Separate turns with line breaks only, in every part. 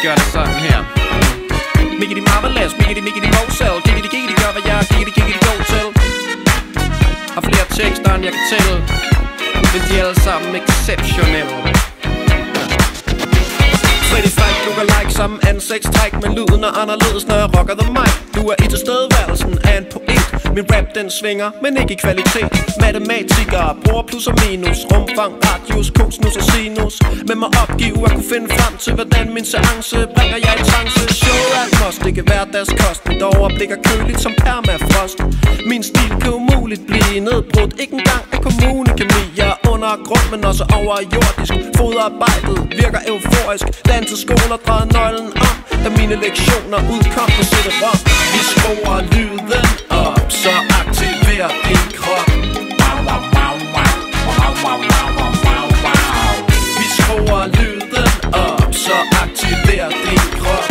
gør det sådan her. Miggity marvelous, miggity mosel. Giggity gør hvad jeg giggity go til. Har flere tekster end jeg kan tælle, men de er alle sammen exceptionelle. Freddy Fræk lukker like som ansigtstræk, men lyden er anderledes når jeg rocker the mic. Du er i tilstedeværelsen af en poet. Min rap den svinger, men ikke i kvalitet. Matematikere bruger plus og minus, rumfang, radius, cosinus og sinus. Men må opgive at kunne finde frem til hvordan min seance bringer jeg i trance. Showet er et must, ikke hverdagskost. Mit overblik er køligt som permafrost. Min stil kan umuligt blive nedbrudt, ikke engang af kommunekemi. Jeg er under grund, men også overjordisk. Fodarbejdet virker euforisk. Danseskoler drejede nøglen om, da mine lektioner udkom på CD-ROM. Vi skruer lyden op, så aktiver din krop. Vi skruer lyden op, så aktiver din krop.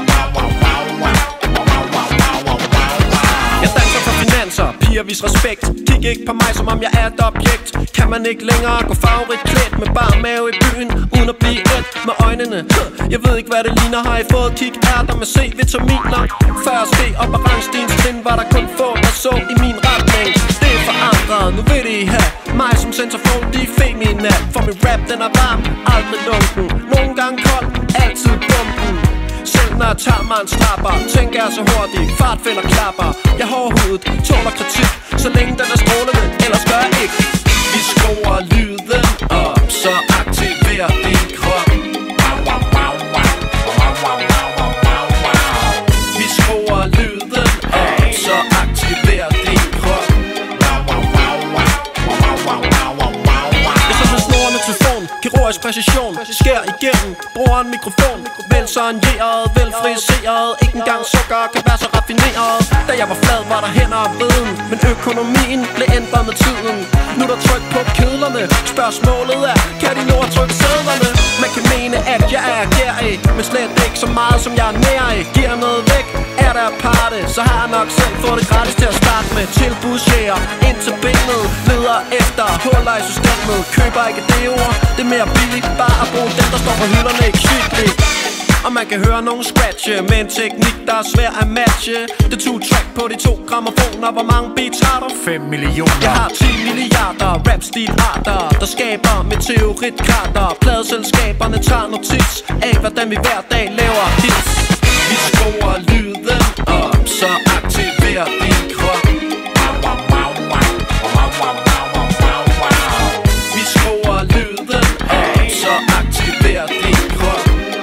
Jeg danser for finanser, piger vis respekt. Kig ikke på mig som om jeg er et objekt. Kan man ikke længere gå farverigt klædt med bar mave i byen uden at blive et med øjnene? Jeg ved ikke hvad det ligner. Har I fået kig ærter med C-vitaminer? Før ske op ad rangstens trin var der kun få der så i min retning. Det er forandret, nu vil de have mig som centerfold, de er feminat. For min rap den er varm, aldrig lunken. Nogle gange kold, altid bomben. Selv når jeg tager mig en strapper, tænker jeg så hurtigt, fart finder klapper. Jeg er hårdhudet, tåler kritik, så længe den er strålende, ellers gør jeg ikke. Vi skruer lyden op, så aktiver din krop. Vi skruer lyden op, så aktiver din krop. Jeg så med snorende telefon, kirurgisk præcision, skær igennem, bruger en mikrofon. Vel sonjeret, vel friseret, ikke engang sukker kan være så raffineret. Da jeg var flad var der hænder og viden, men økonomien blev ændret med tiden. Nu er der tryk på kedlerne, spørgsmålet er, kan de nå at trykke sædlerne? Man kan mene at jeg er gærig, men slet ikke så meget som jeg er nær i. Giver noget væk, er der parte, så har jeg nok selv fået det gratis til at starte med. Tilbudsjæger ind til benet, leder efter huller i systemet. Køber ikke det ord, det er mere billigt bare at bruge den der står på hylderne, ikke sygt. Og man kan høre nogen scratche med en teknik der er svær at matche. Det 2-track på de 2 grammofoner. Hvor mange beats har du?
5 millioner.
Jeg har 10 milliarder rap-stil-arter, der skaber meteoritkrater. Pladeselskaberne tager notits af hvordan vi hver dag laver hits. Vi skruer lyden op, så aktiver din krop. Vi skruer lyden op, så aktiver din krop.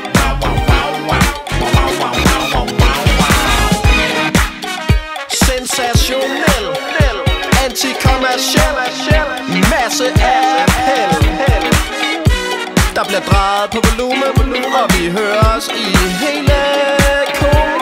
Sensationel, antikommerciel, masse appel. Der bliver drejet på volumen, og vi hører os i hele kolen.